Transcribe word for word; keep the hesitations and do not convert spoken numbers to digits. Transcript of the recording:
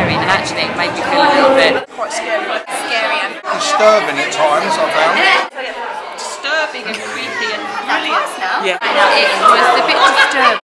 scary, and actually it made me feel a little bit quite scary. Scary and disturbing at times, I found. disturbing and creepy and brilliant. yeah, it was a bit disturbing.